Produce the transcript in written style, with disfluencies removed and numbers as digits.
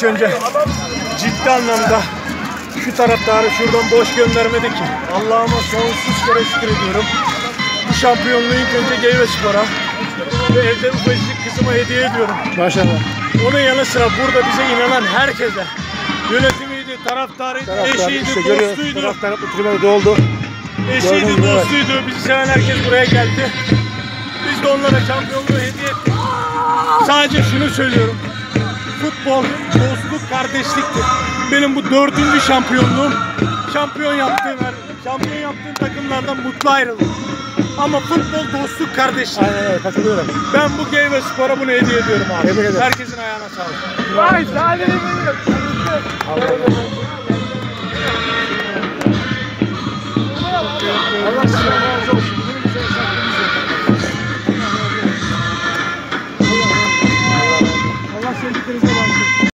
İlk önce ciddi anlamda şu taraftarı şuradan boş göndermedi ki. Allah'ıma sonsuz kere şükür ediyorum. Bu şampiyonluğu ilk önce Geyvespor'a ve evde ufacık kızıma hediye ediyorum. Maşallah. Onun yanı sıra burada bize inanan herkese, yönetimiydi, taraftarı, eşiydi, işte dostuydu. Taraftar tribüne doldu. Eşiydi, dostuydu. Bizi seven herkes buraya geldi. Biz de onlara şampiyonluğu hediye ettik. Sadece şunu söylüyorum. Futbol, dostluk, kardeşliktir. Benim bu 4. şampiyonluğum. Şampiyon yaptığım takımlardan mutlu ayrıldım. Ama futbol, dostluk, kardeşlik. Aynen öyle, katılıyorum. Ben bu Geyvespor'a bunu hediye ediyorum abi. Emin ederim. Herkesin ayağına sağlık. Vay zalim. Allah size razı olsun. Allah sevdiklerinize razı olsun.